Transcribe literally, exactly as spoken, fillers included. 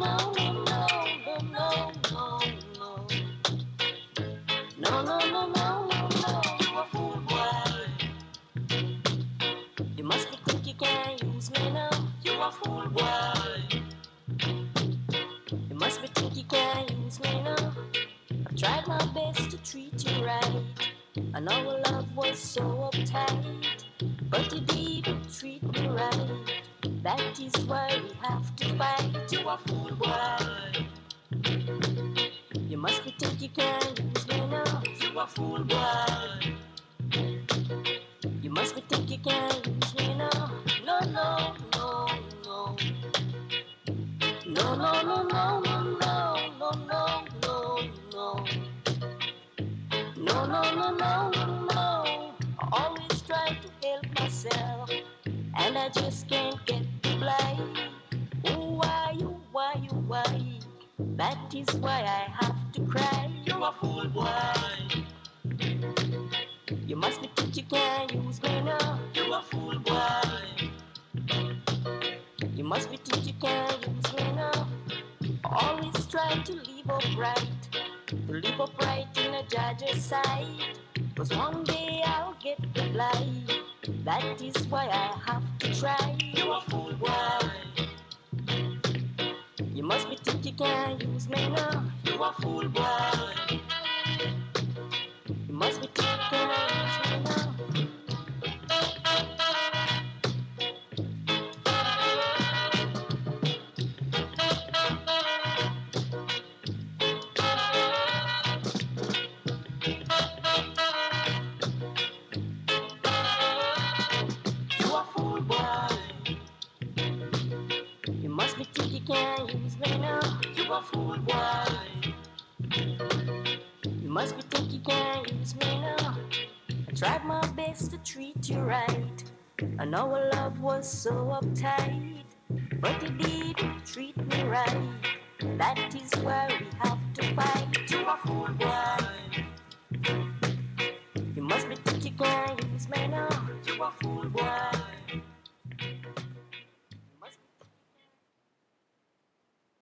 no, no, no, no, no, no. No, no, no, no, no, no, you a fool boy. You must be think you can use me now. You a fool boy. You must be think you can use me now. I've tried my best to treat you right. I know our love was so uptight, but you didn't treat me right. That is why we have to fight. You a fool boy. You must be think you can use me now. You a fool boy. You must be think you can use me now. No, no, no, no. No, no, no, no, no, no, no, no, no, no. No, no, no, no, no, no. I always try to help myself, and I just can't get the blame. Oh, why, you, why, you, why? That is why I have to cry. You a fool boy. You must be think you can use me now. You a fool boy. You must be think you can use me now. Always try to live upright, to live upright in a judge's sight. Cause one day I'll get the light. That is why I have to try. You a fool boy. You must be think you can use me now. You a fool boy. You must be think you can use me now. You a fool boy. You must be think you can use me now. You a fool boy. You must be think you can use me now. I tried my best to treat you right. I know our love was so uptight, but you didn't treat me right. That is why we have to fight. You a fool boy. You must be think you can use me now. You a fool boy.